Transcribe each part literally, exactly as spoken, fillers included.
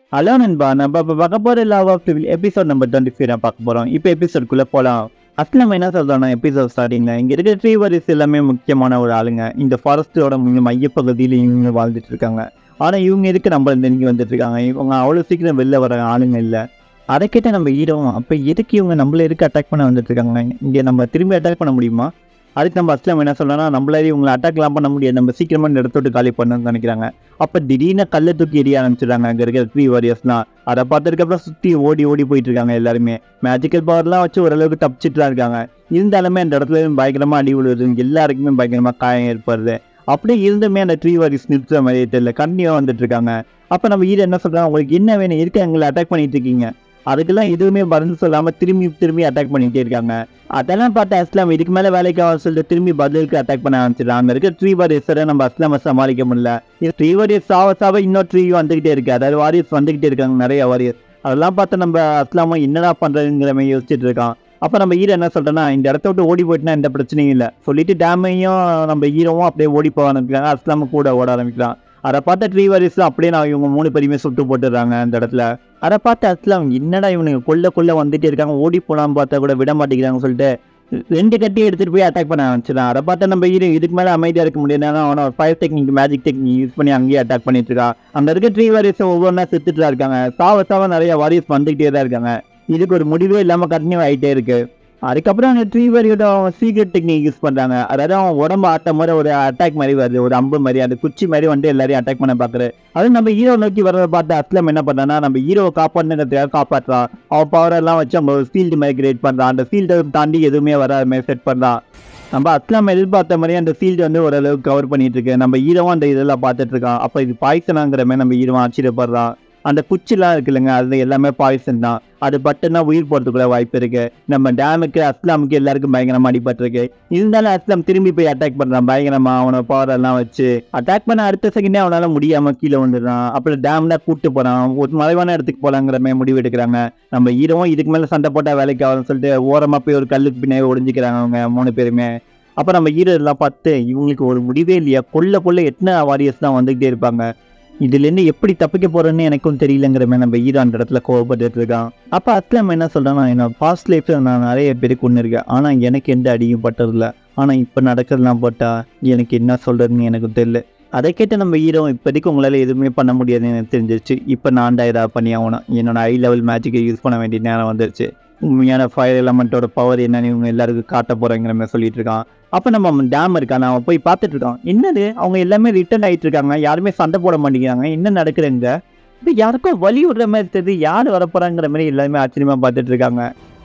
Hello நண்பா, நம்ம இப்போ பார்க்க போகிற லவ் ஆஃப் லிவில் எபிசோட் நம்பர் டுவெண்ட்டி ஃபைவ் தான் பார்க்க போகிறோம். இப்போ எபிசோடுக்குள்ளே போகலாம். ஃபஸ்ட் நம்ம என்ன சொல்கிறோம்னா, எபிசோட் ஸ்டார்டிங்கில் இங்கே இருக்கிற ட்ரீ வாரியர்ஸ் எல்லாமே முக்கியமான ஒரு ஆளுங்க. இந்த ஃபாரஸ்ட்டோட மையப்பகுதியில் இவங்க வாழ்ந்துட்டு இருக்காங்க. ஆனால் இவங்க எதுக்கு நம்ம நெருங்கி வந்துட்டு இருக்காங்க? இவங்க அவ்வளோ சீக்கிரம் வெளில வர ஆளுங்க இல்லை. அதை கேட்டால் நம்ம ஹீரோவும் அப்போ எதுக்கு இவங்க நம்மள எதுக்கு அட்டாக் பண்ண வந்துட்டு இருக்காங்க? இங்கே நம்ம திரும்பி அட்டாக் பண்ண முடியுமா? அதுக்கு நம்ம அஸ்லாம் என்ன சொல்லணும்னா, நம்மளாலே இவங்களை அட்டாக்லாம் பண்ண முடியாது, நம்ம சீக்கிரமாக இந்த இடத்தோட்டு காலி பண்ணணும்னு நினைக்கிறாங்க. அப்போ திடீர்னு கல்லை தூக்கி எரிய ஆரம்பிச்சிடுறாங்க அங்கே இருக்கிற த்ரீ வாரியர்ஸ்லாம். அதை பார்த்ததுக்கப்புறம் சுற்றி ஓடி ஓடி போயிட்டு இருக்காங்க எல்லாருமே. மேஜிக்கல் பவர்லாம் வச்சு ஓரளவுக்கு தப்பிச்சுட்டு தான் இருக்காங்க. இருந்தாலுமே அந்த இடத்துல பயங்கரமாக அடி விழுவுது, எல்லாருக்குமே பயங்கரமாக காயம் ஏற்படுது. அப்படியே இருந்துமே அந்த த்ரீ வாரியர்ஸ் நிறுத்துற மாதிரியே தெரியல, கண்டினியூவாக வந்துட்டு இருக்காங்க. அப்போ நம்ம ஹீரோ என்ன சொல்கிறாங்க, உங்களுக்கு என்ன வேணும், இருக்க எங்களை அட்டாக் பண்ணிட்டு இருக்கீங்க? அதுக்கெல்லாம் எதுவுமே பதில் சொல்லாமல் திரும்பி திரும்பி அட்டாக் பண்ணிகிட்டே இருக்காங்க. அதெல்லாம் பார்த்து அஸ்லாம் இதுக்கு மேலே வேலைக்கு ஆக சொல்லிட்டு திரும்பி பதிலுக்கு அட்டாக் பண்ண ஆரம்பிச்சிடலாம். அங்கே இருக்க த்ரீ வாரியர்ஸை நம்ம அஸ்லாமை சமாளிக்க முடியல. இது த்ரீ வாரியர்ஸ் சாவ சாவ இன்னொரு த்ரீ வந்துகிட்டே இருக்கு, அதாவது வாரியர்ஸ் வந்துகிட்டே இருக்காங்க நிறைய வாரியர்ஸ். அதெல்லாம் பார்த்து நம்ம அஸ்லாமா என்னடா பண்ணுறதுங்கிற மாதிரி யோசிச்சுட்டு இருக்கான். அப்போ நம்ம ஹீரோ என்ன சொல்கிறேன்னா, இந்த இடத்த விட்டு ஓடி போயிட்டுனா எந்த பிரச்சனையும் இல்லை சொல்லிட்டு டேமையும் நம்ம ஹீரோவும் அப்படியே ஓடி போக ஆரம்பிக்கிறாங்க. அஸ்லாமும் கூட ஓட ஆரம்பிக்கிறான். அதை பார்த்த ட்ரீ வாரியர்ஸ் அப்படியே நான் இவங்க மூணு பேருமே சுட்டு போட்டுடுறாங்க அந்த இடத்துல. அதை பார்த்து அஸ்லாம் என்னடா இவனுக்கு கொல்ல கொல்ல வந்துட்டே இருக்காங்க, ஓடி போகலான்னு பார்த்தா கூட விட மாட்டேங்கிறாங்கன்னு சொல்லிட்டு ரெண்டு கட்டி எடுத்துகிட்டு போய் அட்டாக் பண்ண ஆரம்பிச்சிடான். அதை பார்த்தா நம்ம ஹீரோ இதுக்கு மேலே அமைதியாக இருக்க முடியாது. அவனை fire technique magic technique use பண்ணி அங்கேயே அட்டாக் பண்ணிட்டு இருக்கான். அங்கே இருக்க ட்ரீ வாரியர்ஸ் ஒவ்வொன்றா செத்துட்டு தான் இருக்காங்க. சாவ சாவ நிறைய வாரியர்ஸ் வந்துகிட்டே தான் இருக்காங்க. இதுக்கு ஒரு முடிவே இல்லாமல் கண்டினியூ ஆகிட்டே இருக்கு. அதுக்கப்புறம் அந்த த்ரீ வாரியோட அவன் சீக்ரெட் டெக்னிக் யூஸ் பண்ணுறாங்க. அதாவது அவன் உடம்பு ஆட்ட மாதிரி ஒரு அட்டாக் மாதிரி வருது, ஒரு அம்பு மாதிரி, அந்த குச்சி மாதிரி வந்து எல்லாரையும் அட்டாக் பண்ண பார்க்குறது. அதுவும் நம்ம ஹீரோ நோக்கி வர்றதை பார்த்து அஸ்லாம் என்ன பண்ணுறான்னா, நம்ம ஹீரோவை காப்பாற்றுறதுக்காக காப்பாற்றுறான். அவன் பவரெல்லாம் வச்சு நம்ம ஒரு ஃபீல்டு மாதிரி கிரியேட் பண்ணுறான். அந்த ஃபீல்டை தாண்டி எதுவுமே வராத மாதிரி செட் பண்ணுறான். நம்ம அஸ்லாம் எதிர்பார்த்த மாதிரியே அந்த ஃபீல்டு வந்து ஓரளவுக்கு கவர் பண்ணிட்டு இருக்கு. நம்ம ஹீரோவும் அந்த இதெல்லாம் பார்த்துட்டு இருக்கான். அப்போ இது பாய்சனாங்கிற மாதிரி நம்ம ஹீரோவும் ஆச்சரியப்படுறான். அந்த குச்சிலாம் இருக்கு இல்லைங்க, அது எல்லாமே பாய்சன் தான். அது பட்டுன்னா உயிர் போகிறதுக்குள்ள வாய்ப்பு இருக்கு. நம்ம டேமுக்கு அஸ்லாமுக்கு எல்லாருக்கும் பயங்கரமாக அடிபட்டிருக்கு. இருந்தாலும் அஸ்லாம் திரும்பி போய் அட்டாக் பண்ணுறான் பயங்கரமா. அவனை பவர் எல்லாம் வச்சு அட்டாக் பண்ண அடுத்த செகண்டே அவனால முடியாம கீழே வந்துடுறான். அப்புறம் டேம்ல கூப்பிட்டு போறான், ஒரு மறைவான இடத்துக்கு போலாங்கிற மாதிரி முடிவு எடுக்கிறாங்க. நம்ம ஹீரோவும் இதுக்கு மேலே சண்டை போட்டா வேலைக்கு ஆகும்னு சொல்லிட்டு ஓரமா போய் ஒரு கல்லுக்கு பின்னாடி ஒடிஞ்சிக்கிறாங்க அவங்க மூணு பேருமே. அப்போ நம்ம ஹீரோ எல்லாம் பார்த்து இவங்களுக்கு ஒரு முடிவே இல்லையா, கொல்ல கொல்ல எத்தனை வாரியர்ஸ் தான் வந்துகிட்டே இருப்பாங்க, இதுலேருந்து எப்படி தப்பிக்க போகிறேன்னு எனக்கும் தெரியலங்கிற மாதிரி நம்ம ஹீரோ அந்த இடத்துல கோவப்பட்டு இருக்கான். அப்போ அஸ்லாம் என்ன சொல்கிறேன்னா, என்னோட பாஸ்ட் லைஃப்பில் நான் நிறைய பேருக்கு ஒன்று இருக்கேன், ஆனால் எனக்கு எந்த அடியும் பட்டதில்லை. ஆனால் இப்போ நடக்கிறதுலாம் போட்டால் எனக்கு என்ன சொல்கிறதுன்னு எனக்கு தெரியல. அதை கேட்டு நம்ம ஹீரோ இப்போதைக்கு உங்களால் எதுவுமே பண்ண முடியாதுன்னு எனக்கு தெரிஞ்சிருச்சு. இப்போ நான் தான் ஏதாவது பண்ணி ஆகணும். என்னோட ஹை லெவல் மேஜிக்கை யூஸ் பண்ண வேண்டிய நேரம் வந்துருச்சு. உண்மையான ஃபயர் எலமெண்ட்டோட பவர் என்னன்னு இவங்க எல்லாருக்கும் காட்ட போகிறேங்கிற மாதிரி சொல்லிட்டு இருக்கான். அப்போ நம்ம டேம் இருக்கான், அவன் போய் பார்த்துட்டு இருக்கான். என்னது அவங்க எல்லாமே ரிட்டர்ன் ஆகிட்டு இருக்காங்க, யாருமே சண்டை போட மாட்டேங்கிறாங்க, என்ன நடக்குதுங்க? இப்போ யாருக்கும் வலி விடுற மாதிரி தெரியுது, யார் வரப்போறாங்கிற மாதிரி எல்லாருமே ஆச்சரியமாக பார்த்துட்டு இருக்காங்க.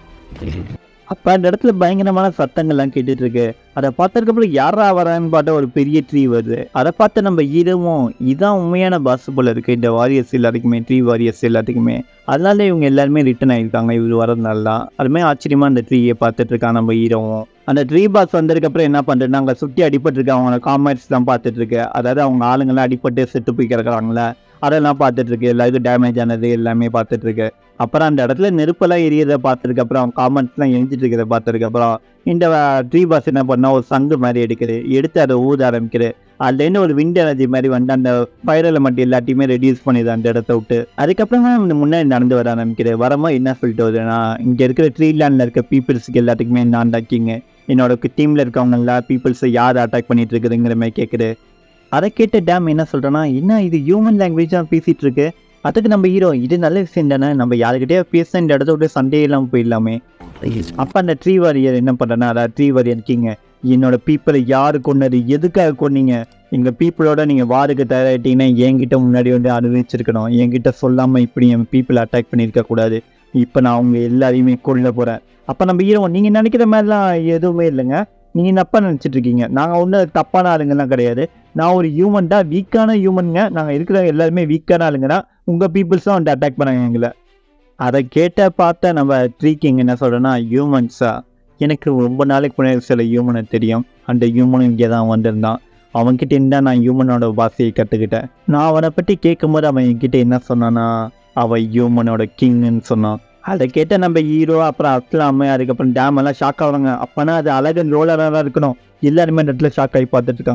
அப்போ அந்த இடத்துல பயங்கரமான சத்தங்கள்லாம் கேட்டுட்டு இருக்கு. அதை பார்த்ததுக்கப்புறம் யாரா வரான்னு பார்த்தா ஒரு பெரிய ட்ரீ வருது. அதை பார்த்து நம்ம ஹீரோவும் இதான் உண்மையான பாஸ் போல இருக்கு இந்த வாரியர்ஸ் எல்லாத்துக்குமே, ட்ரீ வாரியர்ஸ் எல்லாத்துக்குமே. அதனால இவங்க எல்லாருமே ரிட்டர்ன் ஆகிருக்காங்க இவர் வரதுனால தான். அதுமாதிரி ஆச்சரியமா அந்த ட்ரீயை பார்த்துட்டு இருக்கான் நம்ம ஹீரோவும். அந்த ட்ரீ பாஸ் வந்ததுக்கப்புறம் என்ன பண்ணுறேன்னா, அங்கே சுற்றி அடிபட்டுருக்கு அவங்களோட காமெண்ட்ஸ் தான் பார்த்துட்டு இருக்கு. அதாவது அவங்க ஆளுங்கள்லாம் அடிபட்டு செத்து போய் கிடக்குறாங்களே அதெல்லாம் பார்த்துட்டு இருக்கு. எல்லாருக்கும் டேமேஜ் ஆனது எல்லாமே பார்த்துட்டு இருக்கு. அப்புறம் அந்த இடத்துல நெருப்பெல்லாம் எரியதை பார்த்துருக்கப்புறம் அவங்க காமெண்ட்ஸ்லாம் எரிஞ்சிட்டு இருக்கிறத பார்த்துருக்கப்புறம் இந்த ட்ரீ பாஸ் என்ன பண்ணால் ஒரு சங்கு மாதிரி எடுக்குது, எடுத்து அதை ஊத ஆரம்பிக்குது. அதுலேருந்து ஒரு விண்ட் எனர்ஜி மாதிரி வந்து அந்த ஃபயர் எலமெண்ட் எல்லாத்தையுமே ரெடியூஸ் பண்ணிடுது அந்த இடத்த விட்டு. அதுக்கப்புறமா முன்னாடி நடந்து வர ஆரம்பிக்குது. வரமா என்ன சொல்லிட்டு வருதுன்னா, இங்கே இருக்கிற ட்ரீ லேண்டில் இருக்க பீப்புள்ஸுக்கு எல்லாத்துக்குமே நான் டாக்கிங்க, என்னோட டீமில் இருக்கவங்க எல்லா பீப்புள்ஸை யார் அட்டாக் பண்ணிட்டு இருக்குதுங்கிற மாதிரி கேட்குது. அதை கேட்ட டேம் என்ன சொல்கிறேன்னா, என்ன இது ஹியூமன் லாங்குவேஜ் தான் பேசிகிட்டு இருக்கு. அதுக்கு நம்ம ஹீரோ இது நல்ல விஷயம் தானே, நம்ம யாருக்கிட்டே பேச இந்த இடத்த விட்டு சண்டையெல்லாம் போயிடலாமே. அப்போ அந்த ட்ரீ வாரியர் என்ன பண்ணுறேன்னா, அதாவது ட்ரீ வாரியர் இருக்கீங்க, என்னோட பீப்புளை யாரு கொண்டது, எதுக்காக கொண்டீங்க, எங்கள் பீப்புளோட நீங்கள் வாருக்கு தயாராகிட்டீங்கன்னா என்கிட்ட முன்னாடி வந்து அனுபவிச்சிருக்கணும், என்கிட்ட சொல்லாமல் இப்படி என் பீப்புளை அட்டாக் பண்ணியிருக்கக்கூடாது. இப்போ நான் அவங்க எல்லாரையுமே கொல்ல போகிறேன். அப்போ நம்ம ஹீரோ நீங்கள் நினைக்கிற மாதிரிலாம் எதுவுமே இல்லைங்க, நீங்கள் தப்பாக நினச்சிட்டு இருக்கீங்க, நாங்கள் ஒன்றும் தப்பான ஆளுங்கெல்லாம் கிடையாது, நான் ஒரு ஹியூமன் தான், வீக்கான ஹியூமனுங்க, நாங்கள் இருக்கிற எல்லாருமே வீக்கான ஆளுங்கன்னா உங்கள் பீப்புள்ஸ் தான் வந்து அட்டாக் பண்ணாங்க எங்களை. அதை கேட்ட பார்த்தா நம்ம ட்ரீ கிங் என்ன சொல்கிறேன்னா, ஹியூமன்ஸா, எனக்கு ரொம்ப நாளைக்கு முன்னாடி சில ஹியூமனை தெரியும், அந்த ஹியூமனும் இங்கே தான் வந்திருந்தான், அவன்கிட்ட இருந்தால் நான் ஹியூமனோட பாஷையை கற்றுக்கிட்டேன். நான் அவனை பற்றி கேட்கும்போது அவன் என்கிட்ட என்ன சொன்னான்னா, அவன் ஹியூமனோட கிங்னு சொன்னான். அதை கேட்ட நம்ம ஹீரோ அப்புறம் அஸ்லாமு அதுக்கப்புறம் டேம் எல்லாம் ஷாக் ஆகுறாங்க. அப்போனா அது அழகன் ரோலராக இருக்கணும், எல்லாருமே அந்த இடத்துல ஷாக் ஆகி பார்த்துட்டு இருக்காங்க.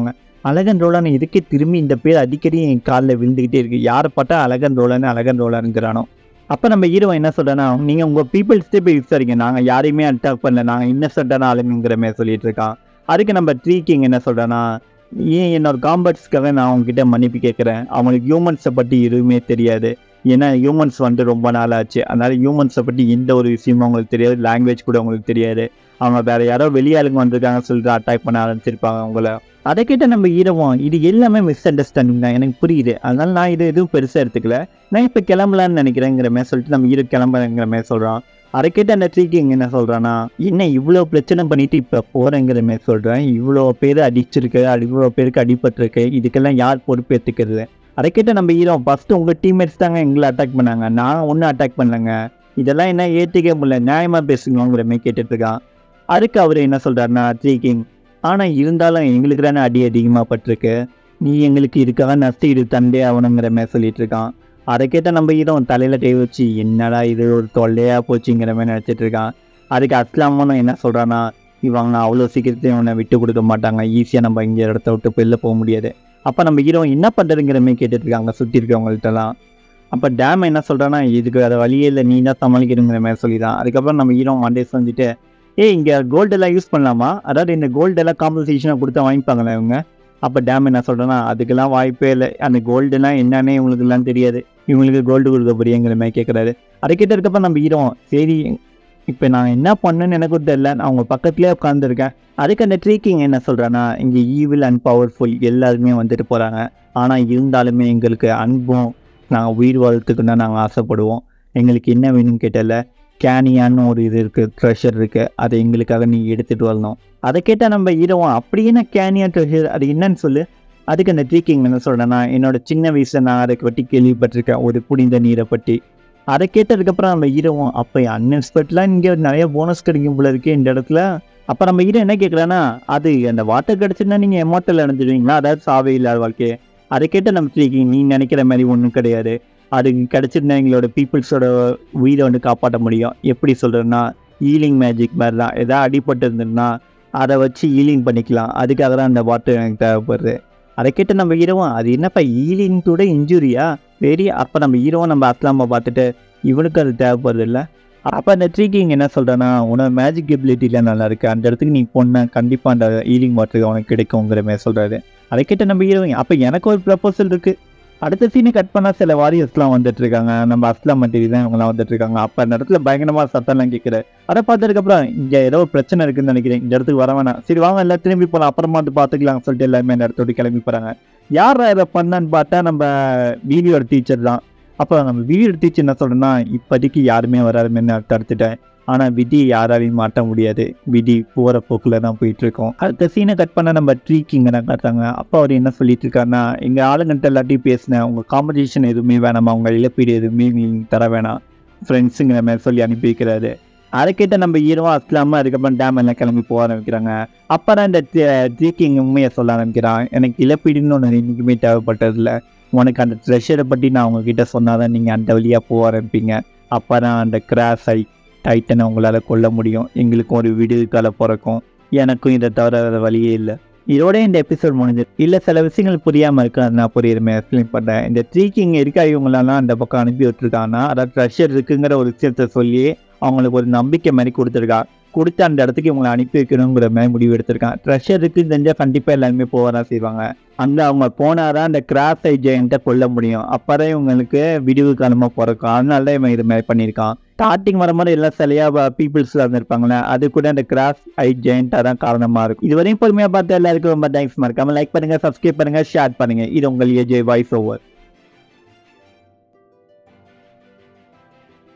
அழகன் ரோலான் இதுக்கே திரும்பி இந்த பேர் அடிக்கடி என் காலில் விழுந்துக்கிட்டே இருக்குது, யாரை பார்த்தா அழகன் ரோலான்னு அழகன் ரோலானுங்கிறானோ. அப்போ நம்ம ஹீரோ என்ன சொல்கிறேன்னா, நீங்கள் உங்கள் பீப்புள்ஸ்டே போய் விசாரிங்க, நாங்கள் யாரையுமே அட்டாக் பண்ணல, நாங்கள் இன்னசென்ட்டான ஆளுங்கிற மாதிரி சொல்லிட்டு இருக்கான். அதுக்கு நம்ம த்ரீ கிங் என்ன சொல்கிறேன்னா, ஏன் என்னோட காம்பட்ஸ்க்காக நான் அவங்ககிட்ட மன்னிப்பு கேட்குறேன், அவங்களுக்கு ஹியூமன்ஸை பற்றி எதுவுமே தெரியாது, ஏன்னா ஹியூமன்ஸ் வந்து ரொம்ப நாள் ஆச்சு, அதனால் ஹியூமன்ஸை பற்றி எந்த ஒரு விஷயமும் அவங்களுக்கு தெரியாது, லாங்குவேஜ் கூட அவங்களுக்கு தெரியாது, அவங்க வேறு யாரோ வெளியாளுங்க வந்திருக்காங்கன்னு சொல்லிட்டு அட்டாக் பண்ண ஆரம்பிச்சிருப்பாங்க அவங்கள. அதை கேட்ட நம்ம ஹீரோவும் இது எல்லாமே மிஸ் அண்டர்ஸ்டாண்டிங் தான், எனக்கு புரியுது, அதனால் நான் இது எதுவும் பெருசாக எடுத்துக்கல, நான் இப்போ கிளம்பலான்னு நினைக்கிறேங்கிற மாதிரி சொல்லிட்டு நம்ம ஹீரோ கிளம்புறங்கிற மாதிரி சொல்கிறான். அதை கேட்ட அந்த த்ரீ கிங் என்ன சொல்கிறான்னா, என்ன இவ்வளோ பிரச்சனை பண்ணிட்டு இப்போ போகிறேங்கிற மாதிரி சொல்கிறேன், இவ்வளோ பேர் அடிச்சிருக்கு, இவ்வளோ பேருக்கு அடிபட்டிருக்கு, இதுக்கெல்லாம் யார் பொறுப்பு ஏற்றுக்கிறது? அதை கேட்ட நம்ம ஹீரோ, ஃபஸ்ட்டு உங்கள் டீம்மேட்ஸ் தாங்க எங்களை அட்டாக் பண்ணாங்க, நான் ஒன்றும் அட்டாக் பண்ணலைங்க, இதெல்லாம் என்ன ஏற்றுக்க முடியல, நியாயமாக பேசுங்கங்கிற மாதிரி கேட்டுட்ருக்கான். அதுக்கு அவர் என்ன சொல்கிறாருன்னா த்ரீ கிங், ஆனால் இருந்தாலும் எங்களுக்கு தானே அடி அதிகமாக பட்டிருக்கு, நீ எங்களுக்கு இதுக்காக நஷ்டம் இது தண்டே ஆகணுங்கிற மாதிரி சொல்லிட்டு இருக்கான். அதை கேட்டால் நம்ம ஹீரோ தலையில் கை வச்சு என்னடா இது ஒரு தொல்லையாக போச்சுங்கிற மாதிரி நினச்சிட்டு இருக்கான். அதுக்கு அஸ்லாமனும் என்ன சொல்கிறான்னா, இவங்க அவ்வளோ சீக்கிரத்தையும் அவனை விட்டு கொடுக்க மாட்டாங்க, ஈஸியாக நம்ம இங்கே இடத்த விட்டு வெளில போக முடியாது. அப்போ நம்ம ஹீரோ என்ன பண்ணுறதுங்கிற மாதிரி கேட்டுட்ருக்காங்க சுற்றி இருக்கவங்கள்ட்டலாம். அப்போ டேம் என்ன சொல்கிறான்னா, இதுக்கு வேறு வழியே இல்லை, நீ தான் சமாளிக்கணுங்கிற மாதிரி சொல்லிதான். அதுக்கப்புறம் நம்ம ஹீரோ மண்டே வந்துட்டு, ஏ இங்கே கோல்டெல்லாம் யூஸ் பண்ணலாமா, அதாவது இந்த கோல்டெல்லாம் காம்பன்சேஷனாக கொடுத்தா வாங்கிப்பாங்களே இவங்க. அப்போ டேம் என்ன சொல்கிறேன்னா, அதுக்கெல்லாம் வாய்ப்பே இல்லை, அந்த கோல்டுலாம் என்னன்னே இவங்களுக்குலாம் தெரியாது, இவங்களுக்கு கோல்டு கொடுக்க போறியங்கிற மாதிரி கேட்குறாரு. அதை கேட்டதுக்கப்புறம் நம்ம ஹீரோ, சரி இப்போ நான் என்ன பண்ணுன்னு எனக்கும் தெரியல, நான் அவங்க பக்கத்துலேயே உட்காந்துருக்கேன். அதுக்கு அந்த த்ரீ கிங் என்ன சொல்கிறேன்னா, இங்கே ஈவில் அண்ட் பவர்ஃபுல் எல்லாருமே வந்துட்டு போகிறாங்க, ஆனால் இருந்தாலுமே எங்களுக்கு அன்பும் நாங்கள் உயிர் வாழ்த்துக்குன்னா நாங்கள் ஆசைப்படுவோம், எங்களுக்கு என்ன வேணும்னு கேட்டல கேனியான்னு ஒரு இது இருக்குது, ட்ரெஷர் இருக்குது, அதை எங்களுக்காக நீ எடுத்துகிட்டு வரணும். அதை கேட்டால் நம்ம ஹீரோவும், அப்படி என்ன கேனியா ட்ரெஷர், அது என்னன்னு சொல்லு. அதுக்கு அந்த த்ரீ கிங் என்ன சொல்கிறேன்னா, என்னோடய சின்ன வயசில் நான் அதை பற்றி கேள்விப்பட்டிருக்கேன், ஒரு புனித நீரை பற்றி. அதை கேட்டதுக்கப்புறம் நம்ம ஹீரோவும், அப்போ அன்எக்ஸ்பெக்ட்லாம் இங்கே நிறைய போனஸ் கிடைக்கும் போல இருக்கே இந்த இடத்துல. அப்போ நம்ம ஹீரோ என்ன கேட்குறான்னா, அது அந்த வாட்டர் கிடச்சுன்னா நீங்கள் எமோட்டல் அடைஞ்சிடுவீங்களா, அதாவது சாவே இல்லாத வாழ்க்கையை. அதை கேட்ட நம்ம த்ரீ கிங், நீ நினைக்கிற மாதிரி ஒன்றும் கிடையாது, அது கிடச்சிருந்தா எங்களோட பீப்புள்ஸோட உயிரை வந்து காப்பாற்ற முடியும். எப்படி சொல்கிறேன்னா, ஹீலிங் மேஜிக் மாதிரி தான், எதாவது அடிபட்டு இருந்ததுன்னா அதை வச்சு ஹீலிங் பண்ணிக்கலாம், அதுக்காக தான் அந்த வாட்டர் எனக்கு தேவைப்படுது. அதை கேட்டு நம்ம ஹீரோவும், அது என்னப்பா ஹீலிங் கூட இன்ஜுரியா சரி. அப்போ நம்ம ஹீரோவும் நம்ம அஸ்லாமை பார்த்துட்டு, இவனுக்கு அது தேவைப்படுது இல்லை. அப்போ அந்த த்ரீ கிங் என்ன சொல்கிறேன்னா, உனக்கு மேஜிக் எபிலிட்டிலாம் நல்லா இருக்குது, அந்த இடத்துக்கு நீ போன கண்டிப்பாக அந்த ஹீலிங் வாட்டர் உனக்கு கிடைக்குங்கிற மாதிரி சொல்கிறாரு. அதை கேட்டு நம்ம ஹீரோவும், அப்போ எனக்கு ஒரு ப்ரப்போசல் இருக்குது. அடுத்த சீனை கட் பண்ணால் சில வாரியர்ஸ்லாம் வந்துட்டுருக்காங்க, நம்ம அஸ்லாம் மத்திரி தான் இவங்களாம் வந்துட்டுருக்காங்க. அப்போ அந்த இடத்துல பயங்கரமாக சத்தம்லாம் கேட்குறாரு. அதை பார்த்ததுக்கப்புறம், இங்கே ஏதோ ஒரு பிரச்சனை இருக்குதுன்னு நினைக்கிறேன், இந்த இடத்துக்கு வர வேணாம், சரி வாங்க எல்லாம் திரும்பி போகலாம், அப்புறமா வந்து பார்த்துக்கலாம்னு சொல்லிட்டு எல்லாருமே அந்த இடத்தோடு கிளம்பி போகிறாங்க. யார் இதை பண்ணான்னு பார்த்தா நம்ம வீடியோட டீச்சர் தான். அப்போ நம்ம வீடியோட டீச்சர் என்ன சொல்கிறேன்னா, இப்போதைக்கு யாருமே வராதுன்னு தடுத்துட்டேன், ஆனால் விதி யாராலையும் மாட்ட முடியாது, விதி போகிற போக்கில் தான் போயிட்டுருக்கோம். அடுத்த சீனை கட் பண்ண நம்ம த்ரீ கிங்கை தான் காட்டுறாங்க. அப்போ அவர் என்ன சொல்லிட்டு இருக்காருன்னா, எங்கள் ஆளுங்கள்ட்ட எல்லாத்தையும் பேசினேன், உங்கள் காம்படிஷன் எதுவுமே வேணாமா, உங்கள் இழப்பீடு எதுவுமே நீங்கள் தர வேணாம் ஃப்ரெண்ட்ஸுங்கிற மாதிரி சொல்லி அனுப்பி வைக்கிறாரு. அதை கேட்ட நம்ம ஹீரோவா அஸ்லாமல் அதுக்கப்புறம் டேம் எல்லாம் கிளம்பி போக ஆரம்பிக்கிறாங்க. அப்போ தான் இந்த த்ரீ கிங் உண்மையை சொல்ல ஆரம்பிக்கிறான், எனக்கு இழப்பீடுன்னு ஒன்று என்றைக்குமே தேவைப்பட்டதில்லை, உனக்கு அந்த ட்ரெஷரை பற்றி நான் உங்ககிட்ட சொன்னால் தான் நீங்கள் அந்த வழியாக போக ஆரம்பிப்பீங்க, அப்போ தான் அந்த கிராஸ் ஐ டைட்டனை உங்களால் கொல்ல முடியும், எங்களுக்கும் ஒரு விடுதலை கால பிறக்கும், எனக்கும் இதை தவிர வேறு வழியே இல்லை. இதோட இந்த எபிசோட் முடிஞ்சு இல்லை, சில விஷயங்கள் புரியாமல் இருக்கு, அது நான் புரியுற மாதிரி எக்ஸ்பிளைன் பண்ணேன். இந்த த்ரீ கிங் இருக்கா இவங்களெல்லாம் அந்த பக்கம் அனுப்பி விட்டுருக்காங்கன்னா, அதாவது ட்ரெஷர் இருக்குங்கிற ஒரு விஷயத்த சொல்லி அவங்களுக்கு ஒரு நம்பிக்கை மாதிரி கொடுத்துருக்கா, கொடுத்து அந்த இடத்துக்கு இவங்களை அனுப்பி வைக்கணுங்கிற மாதிரி முடிவு எடுத்திருக்கான். ட்ரெஷர் இருக்குன்னு தெரிஞ்சால் கண்டிப்பாக எல்லாருமே போக தான் செய்வாங்க. அங்கே அவங்க போனாதான் அந்த கிராஸ் ஐ ஜெயண்ட்டை கொல்ல முடியும், அப்போ தான் இவங்களுக்கு விடிவு காலமாக பிறக்கும், அதனால தான் இவன் இது மாதிரி பண்ணியிருக்கான். ஸ்டார்டிங் வர மாதிரி எல்லாம் சிலையாக பீப்புள்ஸ் இருந்திருப்பாங்களே, அது கூட அந்த கிராஸ் ஐ ஜெயண்ட்டாக தான் காரணமாக இருக்கும். இதுவரையும் பொறுமையாக பார்த்து எல்லாருக்கும் ரொம்ப தேங்க்ஸ். மறக்காமல் லைக் பண்ணுங்கள், சப்ஸ்கிரைப் பண்ணுங்கள், ஷேர் பண்ணுங்கள். இது உங்கள் ஏஜே வாய்ஸ் ஓவர்.